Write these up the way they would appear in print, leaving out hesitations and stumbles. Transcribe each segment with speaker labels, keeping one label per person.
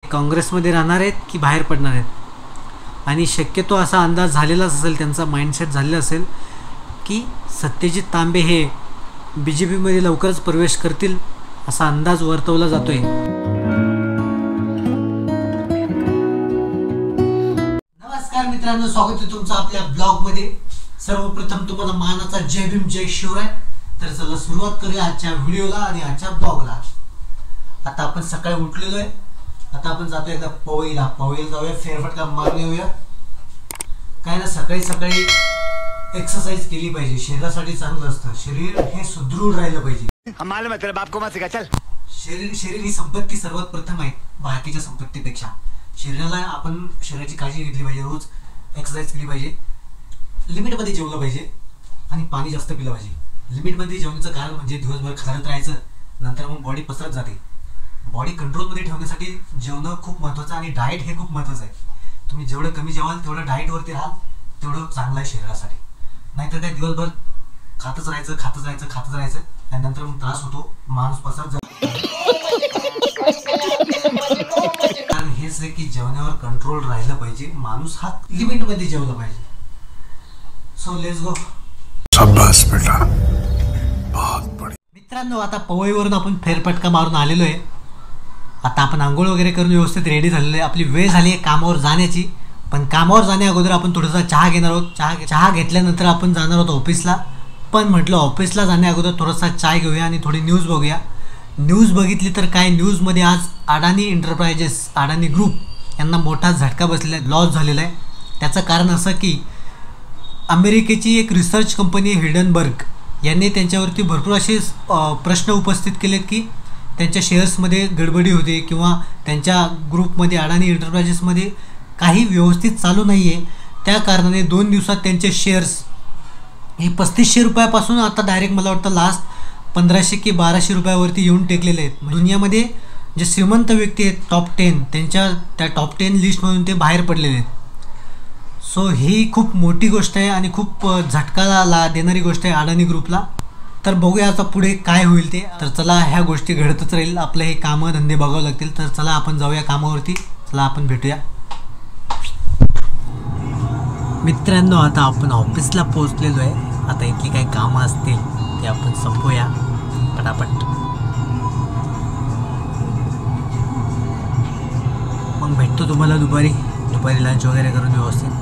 Speaker 1: काँग्रेसमध्ये राहणार आहेत की बाहेर पडणार आहेत. आणि शक्यतो असा अंदाज झालेलाच असेल, त्यांचा माइंडसेट झालेला असेल की सत्यजित तांबे हे BJPमध्ये लवकरच प्रवेश करतील असा अंदाज वर्तवला जातोय. नमस्कार मित्रांनो, स्वागत आहे तुमचं आपल्या ब्लॉगमध्ये. सर्वप्रथम तुम्हाला मानाचा जय भीम जय शिवराय. तर चला सुरुवात करूया आजच्या व्हिडिओला आणि आजच्या ब्लॉगला. आता आपण सकाळी उठलेलो आहे. आता आपण जातो एकदा पवईला जाऊया, फेरफटका मारून येऊया. काय ना, सकाळी सकाळी एक्सरसाइज केली पाहिजे, शरीरासाठी चांगलं असतं. शरीर हे सुदृढ राहिलं पाहिजे. शरीर ही संपत्ती सर्वात प्रथम आहे बाकीच्या संपत्तीपेक्षा. शरीराला आपण शरीराची काळजी घेतली पाहिजे, रोज एक्सरसाइज केली पाहिजे, लिमिटमध्ये जेवलं पाहिजे आणि पाणी जास्त पिलं पाहिजे. लिमिटमध्ये जेवण्याचं कारण म्हणजे दिवसभर खात राहायचं, नंतर मग बॉडी पसरत जाते. बॉडी कंट्रोलमध्ये ठेवण्यासाठी जेवणं खूप महत्त्वाचं आणि डाएट हे खूप महत्त्वाचं आहे. तुम्ही जेवढं कमी जेवाल तेवढं डाएटवरती राहाल तेवढं चांगलं आहे शरीरासाठी. नाहीतर काय दिवसभर खातच राहायचं आणि नंतर मग त्रास होतो, माणूस पसरत जातो. कारण हेच आहे की जेवणावर कंट्रोल राहिलं पाहिजे, माणूस हा लिमिटमध्ये जेवलं पाहिजे. So let's go. शाबाश बेटा, बहुत बढिया. मित्रांनो, आता पवईवरून आपण फेरफटका मारून आलेलो आहे. आता आपण आंघोळ वगैरे करून व्यवस्थित रेडी झालेलो आहे. आपली वेळ झाली आहे कामावर जाण्याची. पण कामावर जाण्या अगोदर आपण थोडासा चहा घेणार आहोत. चहा घेतल्यानंतर आपण जाणार आहोत ऑफिसला. पण म्हटलं ऑफिसला जाण्या अगोदर थोडासा चाय घेऊया आणि थोडी न्यूज बघूया. न्यूज बघितली तर काय, न्यूजमध्ये आज अडानी एंटरप्राइजेस, अडानी ग्रुप यांना मोठा झटका बसलेला आहे, लॉस झालेला आहे. त्याचं कारण असं की अमेरिकेची एक रिसर्च कंपनी हिडनबर्ग यांनी त्यांच्यावरती भरपूर असे प्रश्न उपस्थित केलेत की त्यांच्या शेअर्समध्ये गडबडी होते किंवा त्यांच्या ग्रुपमध्ये अडानी एंटरप्राइजेसमध्ये काही व्यवस्थित चालू नाही आहे. त्या कारणाने 2 दिवसात त्यांचे शेअर्स हे 3500 रुपयापासून आता डायरेक्ट मला वाटतं लास्ट 1500 की 1200 रुपयावरती येऊन टेकलेले आहेत. दुनियामध्ये जे श्रीमंत व्यक्ती आहेत टॉप 10, त्या टॉप 10 लिस्टमधून ते बाहेर पडलेले आहेत. सो ही खूप मोठी गोष्ट आहे आणि खूप झटका देणारी गोष्ट आहे अडानी ग्रुपला. तर बघूया आता पुढे काय होईल ते. तर चला, ह्या गोष्टी घडतच राहील. आपले हे कामं धंदे बघावं लागतील. तर चला आपण जाऊया कामावरती. चला आपण भेटूया. मित्रांनो, आता आपण ऑफिसला पोहोचलेलो आहे. आता इथली काही कामं असतील ते आपण संपवूया पटापट. मग भेटतो तुम्हाला दुपारी लंच वगैरे करून व्यवस्थित.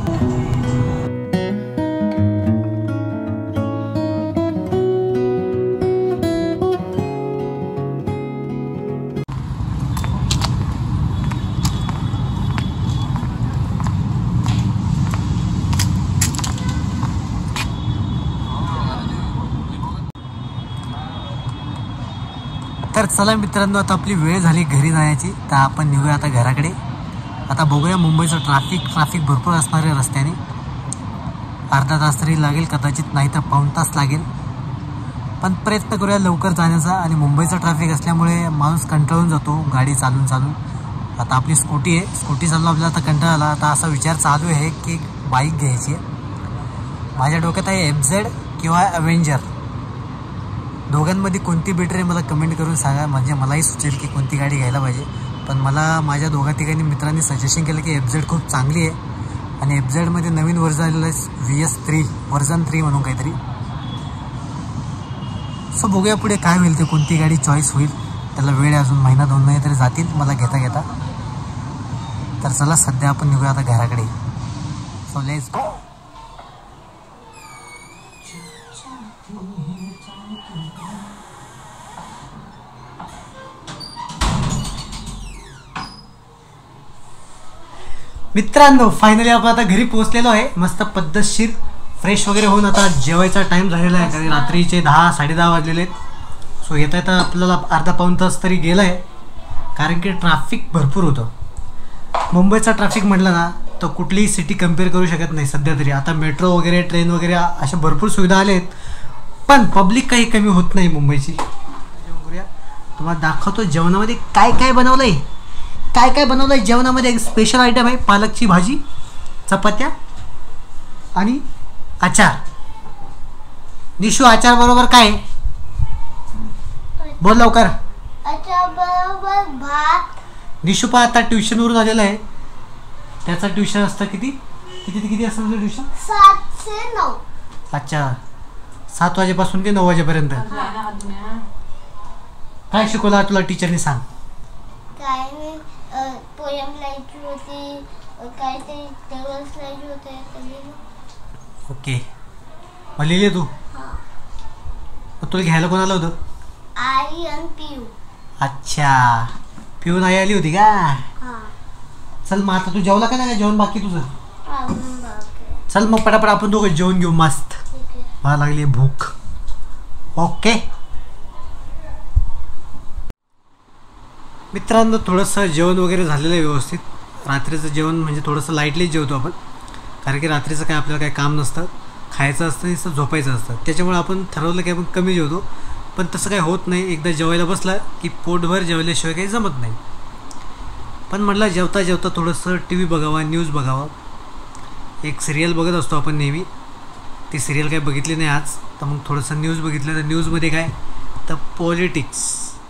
Speaker 1: तर चला मित्रांनो, आता आपली वेळ झाली घरी जाण्याची. तर आपण निघूया आता घराकडे. आता बघूया मुंबईचं ट्रॅफिक भरपूर असणार आहे रस्त्याने. अर्धा तास तरी लागेल कदाचित, नाही तर पाऊण तास लागेल. पण प्रयत्न करूया लवकर जाण्याचा. आणि मुंबईचं ट्रॅफिक असल्यामुळे माणूस कंटाळून जातो गाडी चालून. आता आपली स्कूटी आहे, स्कूटी चालून आपल्याला आता कंटाळा आला. आता असा विचार चालू आहे की बाईक घ्यायची आहे. माझ्या डोक्यात आहे FZ किंवा अवेंजर. दोघांमध्ये कोणती बेटर आहे मला कमेंट करून सांगा, म्हणजे मलाही सुचेल की कोणती गाडी घ्यायला पाहिजे. पण मला माझ्या दोघा-तिघांनी मित्रांनी सजेशन केलं की FZ खूप चांगली आहे. आणि FZमध्ये नवीन वर्जन आलेलं आहे VS3 वर्जन 3 म्हणून काहीतरी. सो बघूया पुढे काय होईल ते, कोणती गाडी चॉईस होईल. त्याला वेळ अजून महिना 2 महिने तरी जातील मला घेता. तर चला सध्या आपण निघूया आता घराकडे. So let's go. मित्रांनो, फायनली आपण आता घरी पोहोचलेलो आहे. मस्त पद्धतशीर फ्रेश वगैरे होऊन आता जेवायचा टाईम झालेला आहे. कारण रात्रीचे 10-10:30 वाजलेले आहेत. सो येता आपल्याला अर्धा पाऊण तास तरी गेला आहे. कारण की ट्रॅफिक भरपूर होतं. मुंबईचा ट्रॅफिक म्हटलं ना तर कुठलीही सिटी कम्पेअर करू शकत नाही सध्या तरी. आता मेट्रो वगैरे, ट्रेन वगैरे अशा भरपूर सुविधा आल्या आहेत. पण पब्लिक काही कमी होत नाही मुंबईची. तुम्हाला दाखवतो जेवणामध्ये काय काय बनवलं आहे. काय बनवलं आहे जेवणामध्ये. एक स्पेशल आयटम आहे, पालकची भाजी, चपात्या आणि आचार. निशू, आचार बरोबर काय बोल लवकर.
Speaker 2: आचार बरोबर भात,
Speaker 1: निशुपा आता ट्युशनवरून आलेला आहे. त्याचं ट्युशन असतं किती किती ते किती असतं तुझं ट्युशन?
Speaker 2: 7 ते 9.
Speaker 1: अच्छा, 7 वाजेपासून ते 9 वाजेपर्यंत. काय शिकवलं तुला टीचरने सांग?
Speaker 2: काय मी पोयम लिहायची होती, काय ते टेबल्स लिहायचे होते.
Speaker 1: ओके, मग लिहिले तू? तुला घ्यायला कोण आलं होतं?
Speaker 2: आई आणि पियू.
Speaker 1: अच्छा, पिऊन आई आली होती का?
Speaker 2: हां.
Speaker 1: चल मग आता तू जेवला का नाही? जेवण बाकी तुझं?
Speaker 2: अजून बाकी.
Speaker 1: चल मग पटापट आपण दोघं जेवण घेऊ मस्त.
Speaker 2: ठीक आहे.
Speaker 1: मला लागली भूक. ओके मित्रांनो, थोडंसं जेवण वगैरे झालेलं आहे व्यवस्थित. रात्रीचं जेवण म्हणजे थोडंसं लाईटलीच जेवतो आपण, कारण की रात्रीचं काय आपल्याला काही काम नसतं, खायचं असतं नुसतं झोपायचं असतं. त्याच्यामुळे आपण ठरवलं की आपण कमी जेवतो, पण तसं काही होत नाही. एकदा जेवायला बसलं की पोटभर जेवल्याशिवाय काही जमत नाही. पण म्हटलं जेवता जेवता थोडंसं टी व्ही बघावा, न्यूज बघावा. एक सिरियल बघत असतो आपण नेहमी, ती सिरियल काही बघितली नाही आज, तर मग थोडंसं न्यूज बघितलं. तर न्यूजमध्ये काय तर पॉलिटिक्स,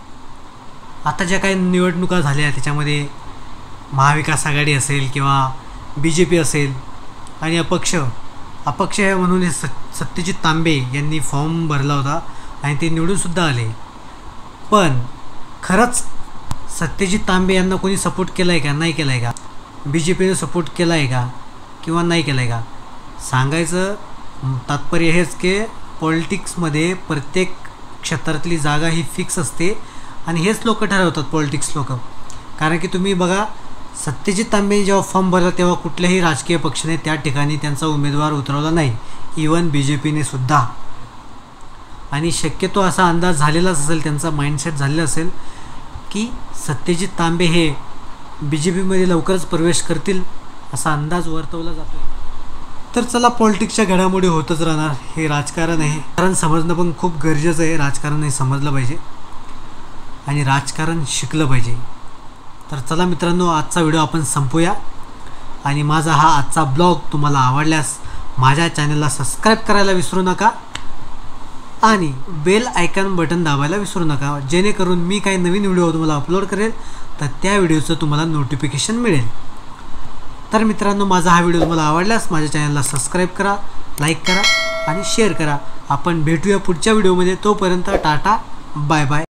Speaker 1: आता ज्या काही निवडणुका झाल्या त्याच्यामध्ये महाविकास आघाडी असेल किंवा BJP असेल आणि अपक्ष आहे म्हणून हे सत्यजित तांबे यांनी फॉर्म भरला होता आणि ते निवडूनसुद्धा आले. पण खरंच सत्यजित तांबे यांना कोणी सपोर्ट केला आहे का? नाही केला आहे का? BJPने सपोर्ट केला आहे का किंवा नाही केला आहे का? सांगायचं तात्पर्य हेच की पॉलिटिक्समध्ये प्रत्येक क्षेत्रातली जागा ही फिक्स असते आणि हेच लोक ठरवतात, पॉलिटिक्स लोक. कारण की तुम्ही बघा, सत्यजित तांबे जेव्हा फॉर्म भरला तेव्हा कुठल्याही राजकीय पक्षाने त्या ठिकाणी त्यांचा उमेदवार उतरवला नाही, इवन BJPने सुद्धा. आणि शक्यतो असा अंदाज झालेलाच असेल, त्यांचा माइंडसेट झालेला असेल की सत्यजित तांबे हे BJPमध्ये लवकरच प्रवेश करतील असा अंदाज वर्तवला जातो. तर चला, पॉलिटिक्सच्या घडामोडी होतच राहणार. हे राजकारण आहे, कारण समजणं पण खूप गरजेचं आहे. राजकारण हे समजलं पाहिजे आणि राजकारण शिकलं पाहिजे. तर चला मित्रांनो, आजचा व्हिडिओ आपण संपूया. आणि माझा हा आजचा ब्लॉग तुम्हाला आवडल्यास माझ्या चॅनलला सबस्क्राईब करायला विसरू नका आणि बेल आयकॉन बटन दाबायला विसरू नका, जेणेकरून मी काही नवीन व्हिडिओ तुम्हाला अपलोड करेल तर त्या व्हिडिओचं तुम्हाला नोटिफिकेशन मिळेल. तर मित्रांनो, माझा हा व्हिडिओ तुम्हाला आवडल्यास माझ्या चॅनलला सबस्क्राईब करा, लाईक करा आणि शेअर करा. आपण भेटूया पुढच्या व्हिडिओमध्ये. तोपर्यंत टाटा, बाय बाय.